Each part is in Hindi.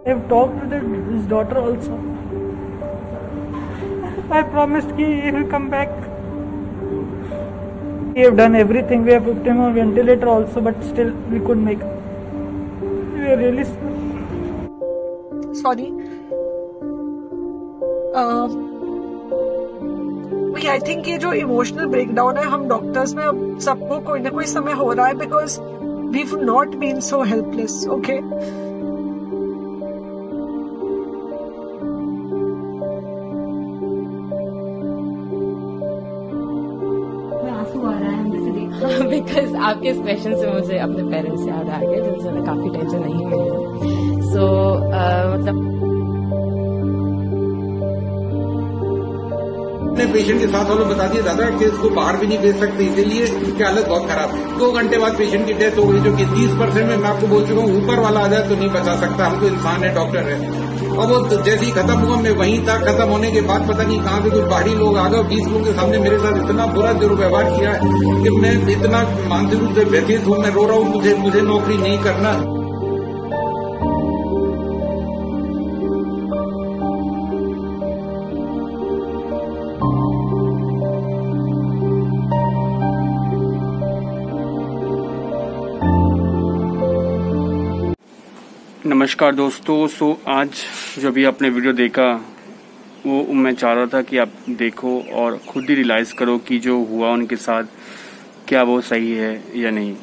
I've talked with his daughter also. I promised he will come back. We have done everything. We have put him on ventilator also, but still we couldn't make. We are really sorry. I think ये जो इमोशनल ब्रेकडाउन है हम डॉक्टर्स में अब सबको कोई ना कोई समय हो रहा है because we have not been so helpless. Okay because आपके इस क्वेश्चन से मुझे अपने पेरेंट्स याद आ गए जिनसे मैं काफी टेंशन नहीं मिली. सो मतलब पेशेंट के साथ वालों बता दिया दादा कि इसको बाहर भी नहीं भेज सकते इसीलिए कि हालत बहुत खराब है. 2 घंटे बाद पेशेंट की डेथ हो गई जो कि 30% में मैं आपको बोल चुका हूँ ऊपर वाला आ जाए तो नहीं बचा सकता. हम तो इंसान है, डॉक्टर है. और वो तो जैसे ही खत्म हुआ मैं वहीं था. खत्म होने के बाद पता नहीं कहाँ से कुछ बाहरी लोग आ गए. 20 लोगों के सामने मेरे साथ इतना बुरा दुर्व्यवहार किया है कि मैं इतना मानसिक रूप से व्यथित हूँ. मैं रो रहा हूँ. मुझे नौकरी नहीं करना. नमस्कार दोस्तों. सो आज जो भी आपने वीडियो देखा वो मैं चाह रहा था कि आप देखो और खुद ही रियलाइज करो कि जो हुआ उनके साथ क्या वो सही है या नहीं.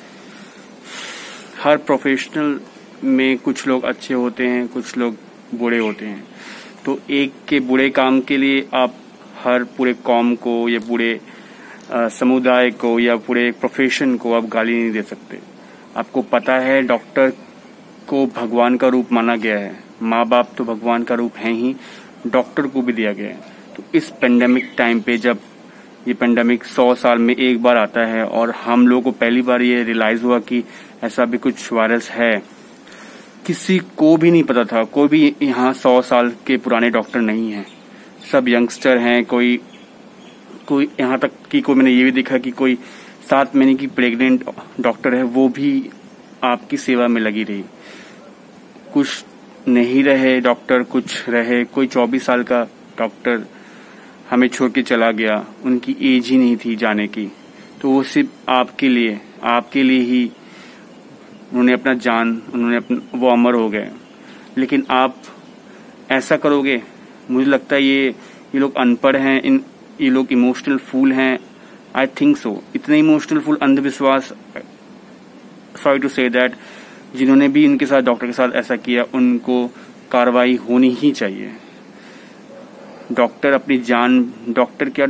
हर प्रोफेशनल में कुछ लोग अच्छे होते हैं, कुछ लोग बुरे होते हैं. तो एक के बुरे काम के लिए आप हर पूरे कौम को या पूरे समुदाय को या पूरे प्रोफेशन को आप गाली नहीं दे सकते. आपको पता है डॉक्टर को भगवान का रूप माना गया है. माँ बाप तो भगवान का रूप है ही, डॉक्टर को भी दिया गया है. तो इस पेंडेमिक टाइम पे जब ये पेंडेमिक 100 साल में एक बार आता है और हम लोगों को पहली बार ये रियलाइज हुआ कि ऐसा भी कुछ वायरस है, किसी को भी नहीं पता था. कोई भी यहाँ 100 साल के पुराने डॉक्टर नहीं है, सब यंगस्टर हैं. कोई यहाँ तक कि कोई मैंने ये भी देखा कि कोई 7 महीने की प्रेग्नेंट डॉक्टर है, वो भी आपकी सेवा में लगी रही. कुछ नहीं रहे डॉक्टर, कुछ रहे. कोई 24 साल का डॉक्टर हमें छोड़ के चला गया, उनकी एज ही नहीं थी जाने की. तो वो सिर्फ आपके लिए ही उन्होंने अपना जान, वो अमर हो गए. लेकिन आप ऐसा करोगे? मुझे लगता है ये लोग अनपढ़ हैं, ये लोग इमोशनल फूल हैं. I think so. इतने इमोशनल फूल, अंधविश्वास, सॉरी टू से दैट, जिन्होंने भी इनके साथ डॉक्टर के साथ ऐसा किया उनको कार्रवाई होनी ही चाहिए. डॉक्टर अपनी जान, डॉक्टर क्या,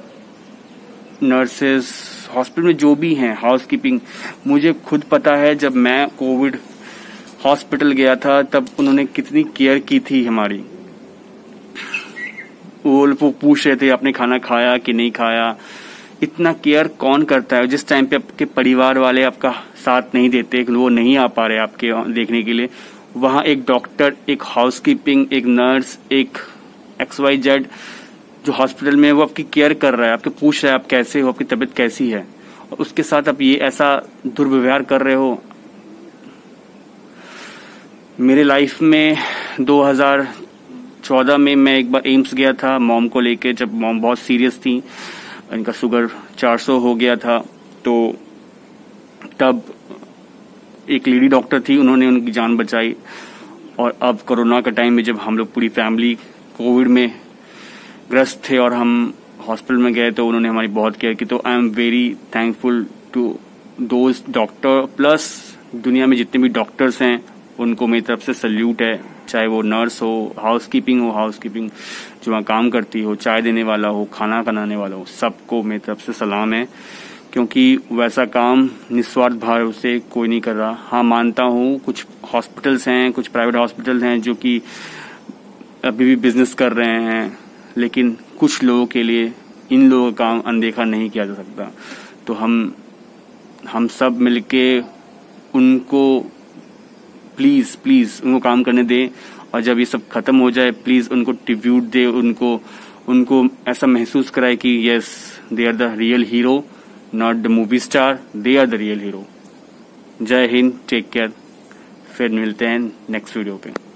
नर्सेस, हॉस्पिटल में जो भी हैं, हाउसकीपिंग, मुझे खुद पता है जब मैं कोविड हॉस्पिटल गया था तब उन्होंने कितनी केयर की थी हमारी. वो पूछ रहे थे आपने खाना खाया कि नहीं खाया. इतना केयर कौन करता है जिस टाइम पे आपके परिवार वाले आपका साथ नहीं देते, वो नहीं आ पा रहे आपके देखने के लिए. वहां एक डॉक्टर, एक हाउसकीपिंग, एक नर्स, एक XYZ जो हॉस्पिटल में वो आपकी केयर कर रहा है, आपके पूछ रहा है आप कैसे हो, आपकी तबीयत कैसी है, और उसके साथ आप ये ऐसा दुर्व्यवहार कर रहे हो. मेरे लाइफ में 2014 में मैं एक बार एम्स गया था मॉम को लेके, जब मॉम बहुत सीरियस थी, इनका शुगर 400 हो गया था. तो तब एक लेडी डॉक्टर थी, उन्होंने उनकी जान बचाई. और अब कोरोना का टाइम में जब हम लोग पूरी फैमिली कोविड में ग्रस्त थे और हम हॉस्पिटल में गए तो उन्होंने हमारी बहुत केयर की. तो I am very thankful to those doctor. Plus दुनिया में जितने भी डॉक्टर्स हैं उनको मेरी तरफ से सल्यूट है. चाहे वो नर्स हो, हाउसकीपिंग जो वहाँ काम करती हो, चाय देने वाला हो, खाना बनाने वाला हो, सबको मेरी तरफ से सलाम है. क्योंकि वैसा काम निस्वार्थ भाव से कोई नहीं कर रहा. हाँ, मानता हूँ कुछ हॉस्पिटल्स हैं, कुछ प्राइवेट हॉस्पिटल्स हैं जो कि अभी भी बिजनेस कर रहे हैं, लेकिन कुछ लोगों के लिए इन लोगों का काम अनदेखा नहीं किया जा सकता. तो हम सब मिलके उनको प्लीज उनको काम करने दें. और जब ये सब खत्म हो जाए प्लीज उनको ट्रिब्यूट दे, उनको ऐसा महसूस कराए कि yes, they are the real hero, not the movie star, they are the real hero. जय हिंद, टेक केयर. फिर मिलते हैं नेक्स्ट वीडियो पे.